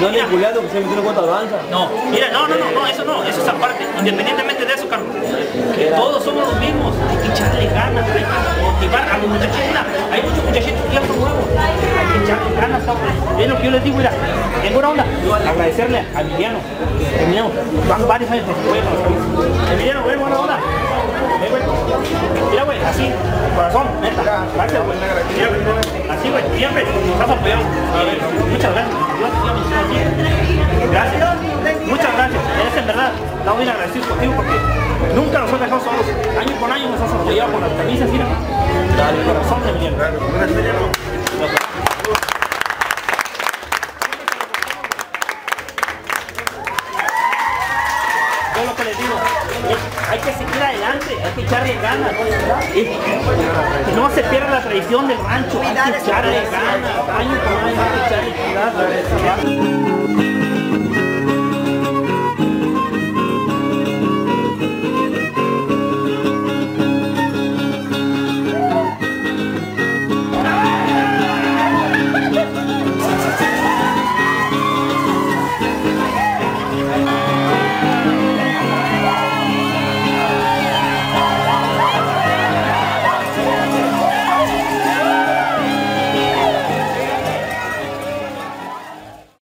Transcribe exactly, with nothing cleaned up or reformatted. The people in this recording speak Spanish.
no le he culiado que se metió en cuenta avanza. No, mira, no, no, no, no, eso no, eso es aparte. Independientemente de eso, Carlos, que todos somos los mismos. Hay que echarle ganas, hay que motivar a los muchachos. Mira, hay muchos muchachitos que ya son nuevos. Hay que echarle ganas, cabrón. Es lo que yo les digo, mira, en buena onda, agradecerle a Emiliano. Emiliano, van varios años que se puede conocer. Emiliano, güey, buena onda. Eh, güey. Mira, güey, así, corazón, neta. Gracias, güey. Mira, güey, así, güey, siempre nos has apoyado. Muchas gracias. Dios te bendiga así. Gracias. Muchas gracias. Eres en verdad, estamos bien agradecidos contigo porque nunca nos has dejado solos. Año con año nos has apoyado con las camisas, mira. Dale, corazón de Emiliano. Gracias, Emiliano. Yo lo que les digo es, hay que seguir adelante, hay que echarle ganas, y que no se pierda la tradición del rancho, hay que echarle ganas, año con año hay que echarle ganas.